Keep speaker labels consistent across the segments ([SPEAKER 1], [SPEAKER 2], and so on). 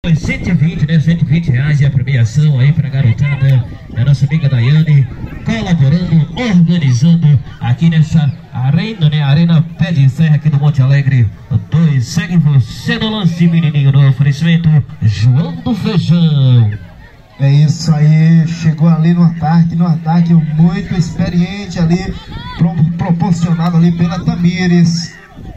[SPEAKER 1] 120, né? R$120 é a premiação aí pra garotada da nossa amiga Daiane, colaborando, organizando aqui nessa arena, né? Arena Pé de Serra aqui do Monte Alegre 2. Segue você no lance, menininho, no oferecimento João do Feijão.
[SPEAKER 2] É isso aí, chegou ali no ataque muito experiente ali, proporcionado ali pela Tamires.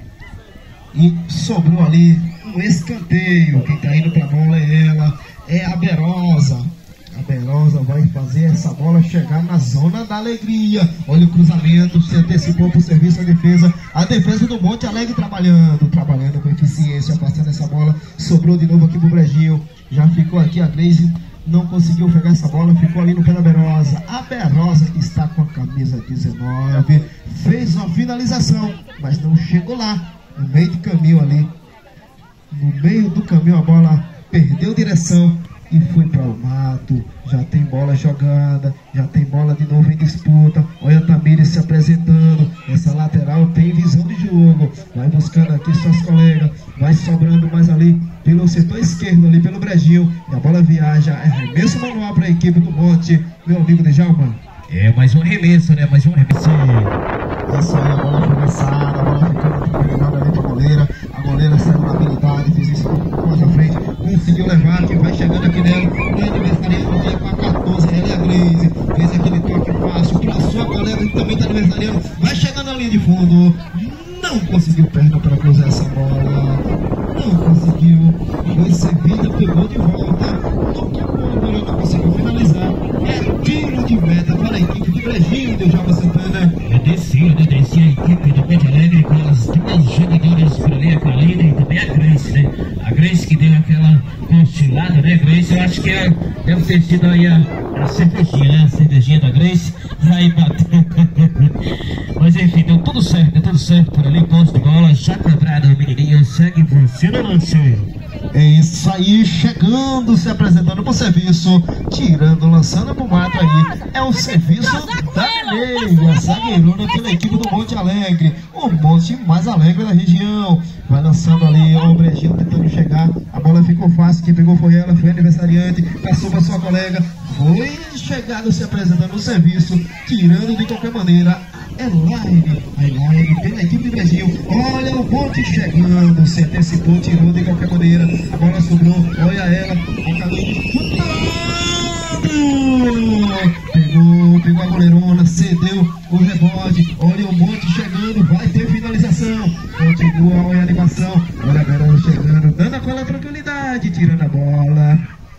[SPEAKER 2] E sobrou ali um escanteio. Quem tá indo pra bola é ela, é a Berosa. A Berosa vai fazer essa bola chegar na zona da alegria. Olha o cruzamento, se antecipou pro serviço da defesa. A defesa do Monte Alegre trabalhando com eficiência, passando essa bola. Sobrou de novo aqui pro Brejinho. Já ficou aqui a Gleise, não conseguiu pegar essa bola, ficou ali no pé da Berosa. A Berosa que está com a camisa 19, fez uma finalização, mas não chegou lá. No meio do caminho ali, no meio do caminho a bola perdeu direção e foi para o mato. Já tem bola jogada, já tem bola de novo em disputa. Olha a Tamires se apresentando. Essa lateral tem visão de jogo, vai buscando aqui suas colegas, vai sobrando mais ali pelo setor esquerdo, ali pelo Brejinho, e a bola viaja. É arremesso manual para a equipe do Monte, meu amigo Djalma.
[SPEAKER 1] É mais um arremesso, né? Mais um arremesso.
[SPEAKER 2] Isso aí, a bola arremessada, a bola ficando tranquilizada ali pra goleira. A goleira saiu na habilidade, fez isso um pouco mais à frente, conseguiu levar, que vai chegando aqui nela. O aniversariante veio com a 14, ela é a Gleise. Fez aquele toque fácil pra sua colega que também tá aniversariando. Vai chegando na linha de fundo. Não conseguiu perna para cruzar essa bola. Não conseguiu. Foi servida, pegou de volta. Toque a bola, não conseguiu finalizar. É tiro de meta para a equipe de Brejinho de Djalma Santana.
[SPEAKER 1] Descia a equipe do Monte Alegre com as duas jogadoras por ali, a Kaline e também a Grace, né? A Grace que deu aquela cochilada, né, Grace? Eu acho que deve ter sido aí a cervejinha, né? A cervejinha da Grace. E aí bateu. Mas enfim, deu tudo certo por ali. Posse de bola, já quebrado, menininho. Segue você no lance.
[SPEAKER 2] É isso aí, chegando, se apresentando pro serviço, tirando, lançando pro mato aí. É o serviço da Neia, zagueirona pela equipe do Monte Alegre, o monte mais alegre da região. Vai lançando ali, ó, o Brejinho tentando chegar. A bola ficou fácil, quem pegou foi ela, foi a aniversariante, passou pra sua colega. Foi chegado, se apresentando no serviço, tirando de qualquer maneira. Elaine pela equipe do Brasil. Olha o Monte chegando, se antecipou, tirou de qualquer maneira. A bola sobrou, olha ela, a Kaline pegou a goleirona, cedeu o rebote. Olha o Monte chegando, vai ter finalização. Continua, olha a animação. Olha a galera chegando, dando aquela tranquilidade, tirando a bola.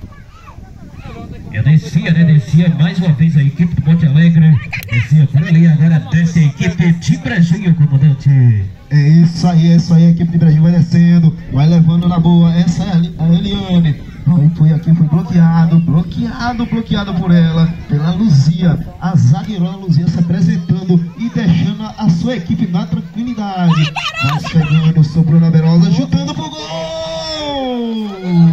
[SPEAKER 1] Descia mais uma vez a equipe do Monte Alegre. Descia por ali, agora desce a equipe de Brejinho, comandante.
[SPEAKER 2] É isso aí, a equipe de Brejinho vai descendo, vai levando na boa. Essa é a Eliane. Foi bloqueado por ela, pela Luzia. A zagueirona Luzia se apresentando e deixando a sua equipe na tranquilidade. Vai chegando, sobrou na Berosa, chutando pro gol!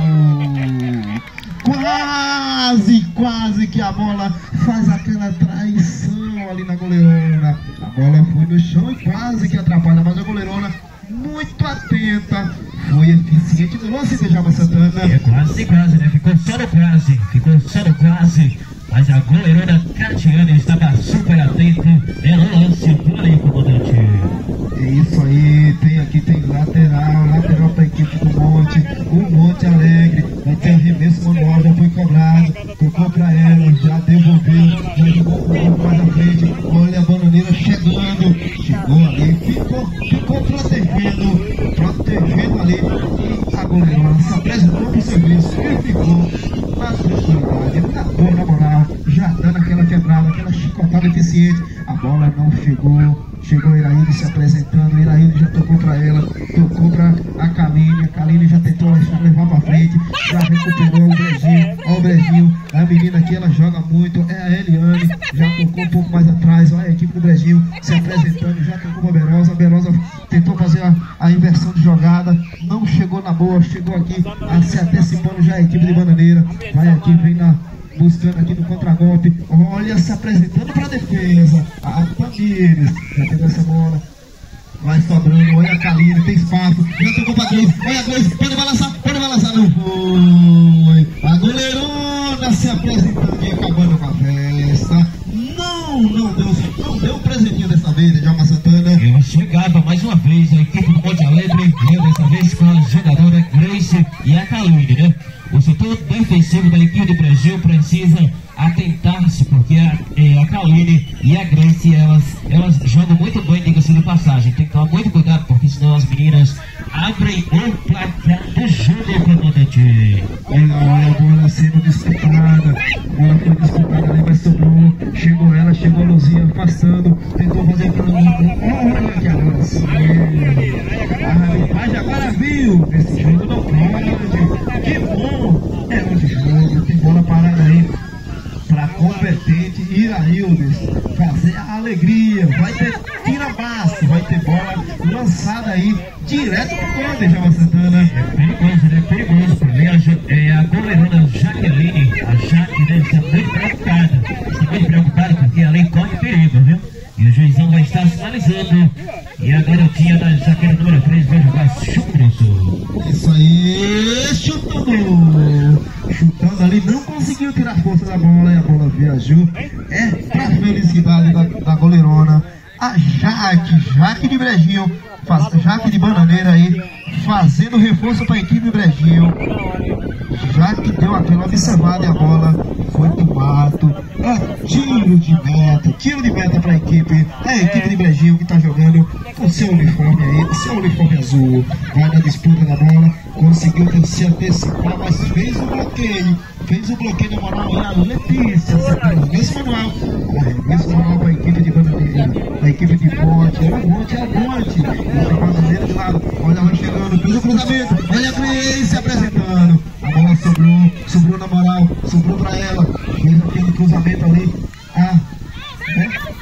[SPEAKER 2] Quase que a bola faz aquela traição ali na goleirona. A bola foi no chão e quase que atrapalha, mas a goleirona muito atenta, foi eficiente no lance de Djalma Santana.
[SPEAKER 1] É quase, né? Ficou só no quase. Mas a goleirona Catiana estava super atenta. Ela lance por ali, comandante.
[SPEAKER 2] É isso aí, tem lateral para a equipe do Monte. O Monte Alegre vai ter arremesso manual, já foi cobrado, tocou para ela, já devolveu, já jogou um pouco mais à frente. Olha a bananeira chegou ali, ficou protegendo ali. E a goleirona se apresentou para o serviço e ficou na tranquilidade, na boa, na moral, já dando aquela quebrada, aquela chicotada eficiente. A bola não chegou Iraíde se apresentando, Iraíde já tocou para ela, tocou para a Kaline já tentou levar para frente, já recuperou o Brejinho. Olha o Brejinho, a menina aqui ela joga muito, é a Eliane, já tocou um pouco mais atrás. Olha a equipe do Brejinho se apresentando, já tocou para a Berosa tentou fazer a inversão de jogada, não chegou na boa, chegou aqui se antecipando já a equipe de Bananeira, vai aqui, vem buscando aqui no contragolpe, olha, se apresentando para a defesa, a Tamires, já pegou essa bola, vai sobrando, olha a Kaline, tem espaço, já tocou para Gleise, olha a Gleise, pode balançar, não foi.
[SPEAKER 1] leva mais uma vez a equipe do Monte Alegre, dessa vez com a jogadora Grace e a Kaline, né? O setor defensivo da equipe do Brasil precisa atentar-se, porque a Kaline e a Grace, elas jogam muito bem, diga-se de passagem. Tem que tomar muito cuidado, porque senão as meninas abrem o placar do jogo, comandante.
[SPEAKER 2] Olha a bola sendo disputada. A bola foi disputada ali, mas sobrou. Chegou a Luzia afastando. Tentou fazer para olha que avanço. A arbitragem agora viu. Esse jogo não pode. Que bom. É muito jogo. Tem bola parada aí para competente Iraildes fazer a alegria. Vai ter tira-massa, vai ter bola lançada aí direto pro gol, Djalma Santana.
[SPEAKER 1] É perigoso pra mim. A goleirona Jaqueline, a Jaque, deve estar muito preocupada. Está muito preocupada porque além corre perigo, viu? E o juizão vai estar sinalizando. E a garotinha da Jaqueline número 3 vai jogar chute.
[SPEAKER 2] Isso aí, chutando ali, não conseguiu tirar força da bola e a bola viajou. É pra felicidade da goleirona, a Jaque de Brejinho, Jaque de Bananeira aí, fazendo reforço para a equipe Brejinho. Jaque deu aquela observada e a bola foi pro mato. É tiro de meta para a equipe de Brejinho que está jogando com seu uniforme aí, seu uniforme azul. Vai na disputa da bola, conseguiu se antecipar, mas fez o bloqueio na moral aí, a Letícia, arremesso manual para a equipe de Bananeira, a equipe de Ponte, é o Monte, o Bananeira de lado, olha vai chegando, fez o cruzamento, olha a Grace se apresentando, a bola sobrou na moral, sobrou para ela, fez aquele cruzamento ali,